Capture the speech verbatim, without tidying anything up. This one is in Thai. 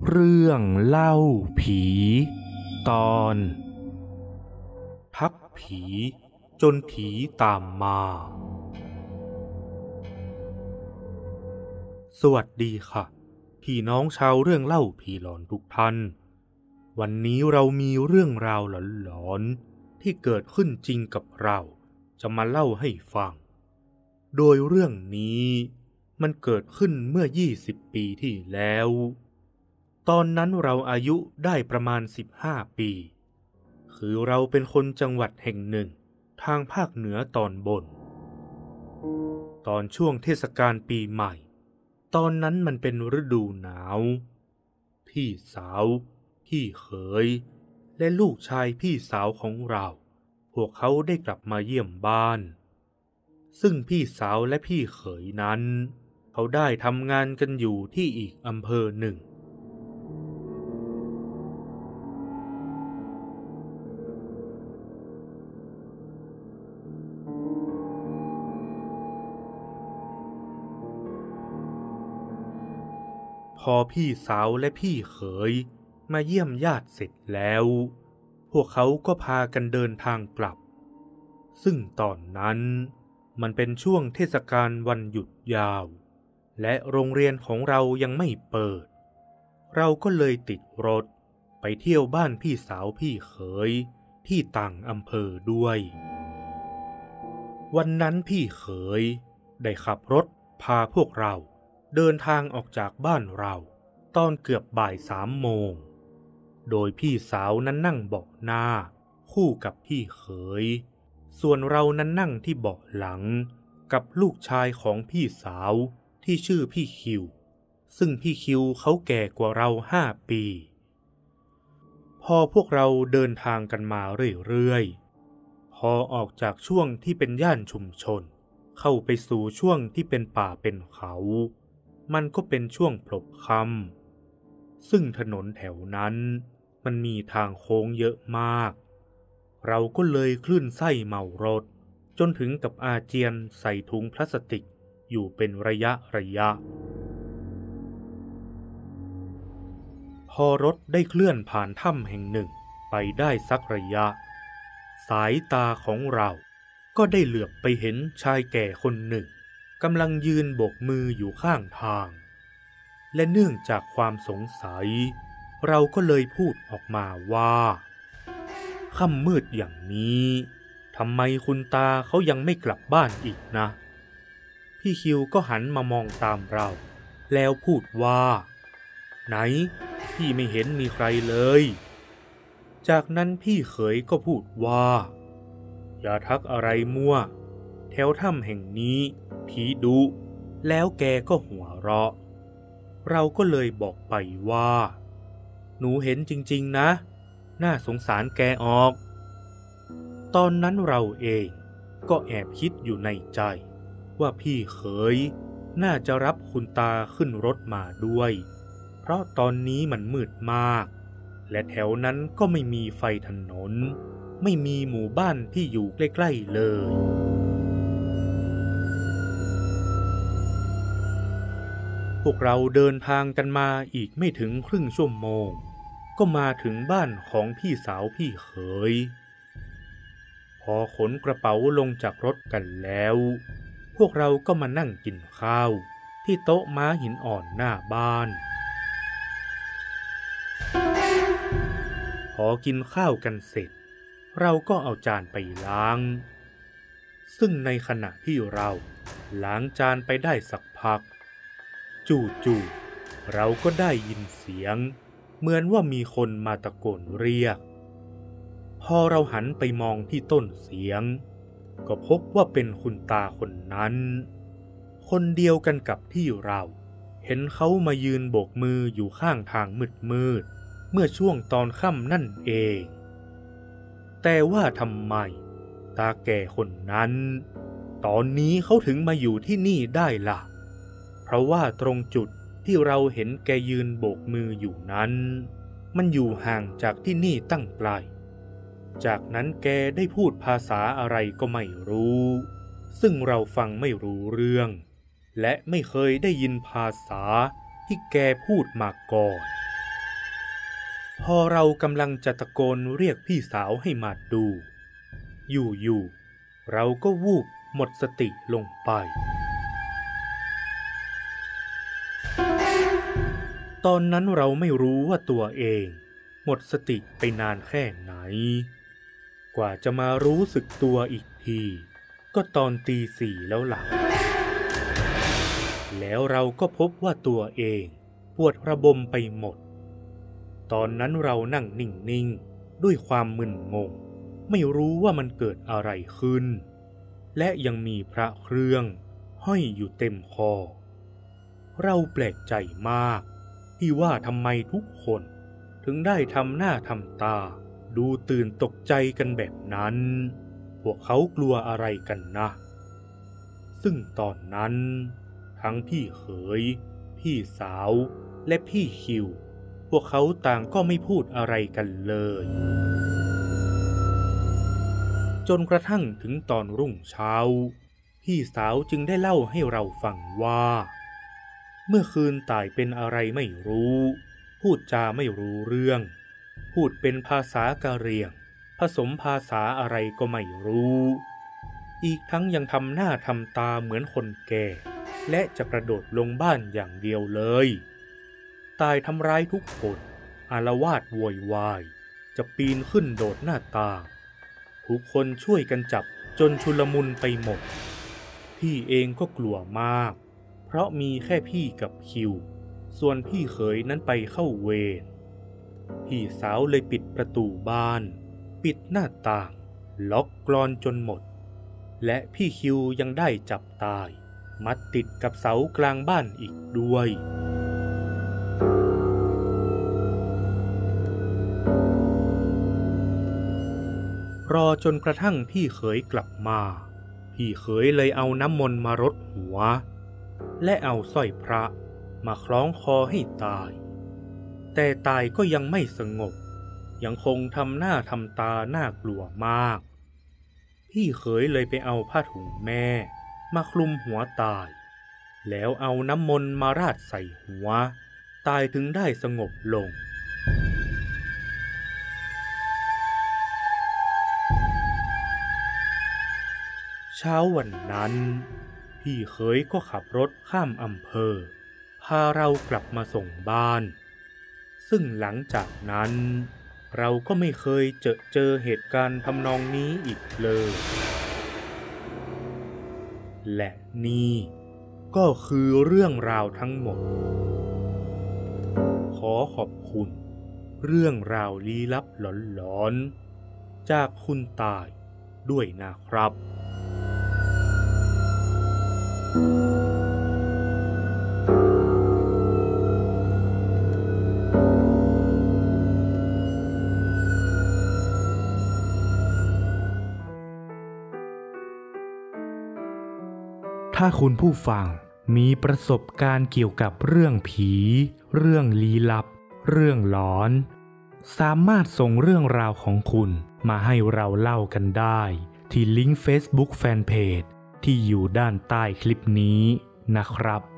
เรื่องเล่าผีตอนทักผีจนผีตามมาสวัสดีค่ะพี่น้องชาวเรื่องเล่าผีหลอนทุกท่านวันนี้เรามีเรื่องราวหลอนๆที่เกิดขึ้นจริงกับเราจะมาเล่าให้ฟังโดยเรื่องนี้มันเกิดขึ้นเมื่อยี่สิบปีที่แล้วตอนนั้นเราอายุได้ประมาณสิบห้าปีคือเราเป็นคนจังหวัดแห่งหนึ่งทางภาคเหนือตอนบนตอนช่วงเทศกาลปีใหม่ตอนนั้นมันเป็นฤดูหนาวพี่สาวพี่เขยและลูกชายพี่สาวของเราพวกเขาได้กลับมาเยี่ยมบ้านซึ่งพี่สาวและพี่เขยนั้นเขาได้ทำงานกันอยู่ที่อีกอำเภอหนึ่งพอพี่สาวและพี่เขยมาเยี่ยมญาติเสร็จแล้วพวกเขาก็พากันเดินทางกลับซึ่งตอนนั้นมันเป็นช่วงเทศกาลวันหยุดยาวและโรงเรียนของเรายังไม่เปิดเราก็เลยติดรถไปเที่ยวบ้านพี่สาวพี่เขยที่ต่างอำเภอด้วยวันนั้นพี่เขยได้ขับรถพาพวกเราเดินทางออกจากบ้านเราตอนเกือบบ่ายสามโมงโดยพี่สาวนั้นนั่งเบาะหน้าคู่กับพี่เขยส่วนเรานั้นนั่งที่เบาะหลังกับลูกชายของพี่สาวที่ชื่อพี่คิวซึ่งพี่คิวเขาแก่กว่าเราห้าปีพอพวกเราเดินทางกันมาเรื่อยๆพอออกจากช่วงที่เป็นย่านชุมชนเข้าไปสู่ช่วงที่เป็นป่าเป็นเขามันก็เป็นช่วงพลบค่ำซึ่งถนนแถวนั้นมันมีทางโค้งเยอะมากเราก็เลยคลื่นไส้เมารถจนถึงกับอาเจียนใส่ถุงพลาสติกอยู่เป็นระยะระยะพอรถได้เคลื่อนผ่านถ้ำแห่งหนึ่งไปได้สักระยะสายตาของเราก็ได้เหลือบไปเห็นชายแก่คนหนึ่งกำลังยืนโบกมืออยู่ข้างทางและเนื่องจากความสงสัยเราก็เลยพูดออกมาว่าค่ำมืดอย่างนี้ทำไมคุณตาเขายังไม่กลับบ้านอีกนะพี่คิวก็หันมามองตามเราแล้วพูดว่าไหนพี่ไม่เห็นมีใครเลยจากนั้นพี่เขยก็พูดว่าอย่าทักอะไรมั่วแถวถ้ำแห่งนี้ผีดุแล้วแกก็หัวเราะเราก็เลยบอกไปว่าหนูเห็นจริงๆนะน่าสงสารแกออกตอนนั้นเราเองก็แอบคิดอยู่ในใจว่าพี่เขยน่าจะรับคุณตาขึ้นรถมาด้วยเพราะตอนนี้มันมืดมากและแถวนั้นก็ไม่มีไฟถนนไม่มีหมู่บ้านที่อยู่ใกล้ๆเลยพวกเราเดินทางกันมาอีกไม่ถึงครึ่งชั่วโมงก็มาถึงบ้านของพี่สาวพี่เขยพอขนกระเป๋าลงจากรถกันแล้วพวกเราก็มานั่งกินข้าวที่โต๊ะม้าหินอ่อนหน้าบ้านพอกินข้าวกันเสร็จเราก็เอาจานไปล้างซึ่งในขณะที่เราล้างจานไปได้สักพักจู่ๆเราก็ได้ยินเสียงเหมือนว่ามีคนมาตะโกนเรียกพอเราหันไปมองที่ต้นเสียงก็พบว่าเป็นคุณตาคนนั้นคนเดียวกันกับที่เราเห็นเขามายืนโบกมืออยู่ข้างทางมืดๆเมื่อช่วงตอนค่ำนั่นเองแต่ว่าทำไมตาแก่คนนั้นตอนนี้เขาถึงมาอยู่ที่นี่ได้ล่ะเพราะว่าตรงจุดที่เราเห็นแกยืนโบกมืออยู่นั้นมันอยู่ห่างจากที่นี่ตั้งไกลจากนั้นแกได้พูดภาษาอะไรก็ไม่รู้ซึ่งเราฟังไม่รู้เรื่องและไม่เคยได้ยินภาษาที่แกพูดมาก่อนพอเรากำลังจะตะโกนเรียกพี่สาวให้มาดูอยู่ๆเราก็วูบหมดสติลงไปตอนนั้นเราไม่รู้ว่าตัวเองหมดสติไปนานแค่ไหนกว่าจะมารู้สึกตัวอีกทีก็ตอนตีสี่แล้วล่ะแล้วเราก็พบว่าตัวเองปวดระบมไปหมดตอนนั้นเรานั่งนิ่งๆด้วยความมึนงงไม่รู้ว่ามันเกิดอะไรขึ้นและยังมีพระเครื่องห้อยอยู่เต็มคอเราแปลกใจมากที่ว่าทำไมทุกคนถึงได้ทำหน้าทำตาดูตื่นตกใจกันแบบนั้นพวกเขากลัวอะไรกันนะซึ่งตอนนั้นทั้งพี่เขยพี่สาวและพี่คิวพวกเขาต่างก็ไม่พูดอะไรกันเลยจนกระทั่งถึงตอนรุ่งเช้าพี่สาวจึงได้เล่าให้เราฟังว่าเมื่อคืนตายเป็นอะไรไม่รู้พูดจาไม่รู้เรื่องพูดเป็นภาษากะเหรี่ยงผสมภาษาอะไรก็ไม่รู้อีกทั้งยังทำหน้าทำตาเหมือนคนแก่และจะกระโดดลงบ้านอย่างเดียวเลยตายทำร้ายทุกคนอาละวาดโวยวายจะปีนขึ้นโดดหน้าต่างทุกคนช่วยกันจับจนชุลมุนไปหมดพี่เองก็กลัวมากเพราะมีแค่พี่กับคิวส่วนพี่เขยนั้นไปเข้าเวรพี่สาวเลยปิดประตูบ้านปิดหน้าต่างล็อกกลอนจนหมดและพี่คิวยังได้จับตายมัดติดกับเสากลางบ้านอีกด้วยรอจนกระทั่งพี่เขยกลับมาพี่เขยเลยเอาน้ำมนต์มารดหัวและเอาสร้อยพระมาคล้องคอให้ตายแต่ตายก็ยังไม่สงบยังคงทำหน้าทำตาน่ากลัวมากพี่เขยเลยไปเอาผ้าถุงแม่มาคลุมหัวตายแล้วเอาน้ำมนต์มาราดใส่หัวตายถึงได้สงบลงเช้าวันนั้นพี่เขยก็ขับรถข้ามอำเภอพาเรากลับมาส่งบ้านซึ่งหลังจากนั้นเราก็ไม่เคยเจอเจอเหตุการณ์ทำนองนี้อีกเลยและนี่ก็คือเรื่องราวทั้งหมดขอขอบคุณเรื่องราวลี้ลับหลอนๆจากคุณตายด้วยนะครับถ้าคุณผู้ฟังมีประสบการณ์เกี่ยวกับเรื่องผีเรื่องลี้ลับเรื่องหลอนสามารถส่งเรื่องราวของคุณมาให้เราเล่ากันได้ที่ลิงก์ Facebook Fanpage ที่อยู่ด้านใต้คลิปนี้นะครับ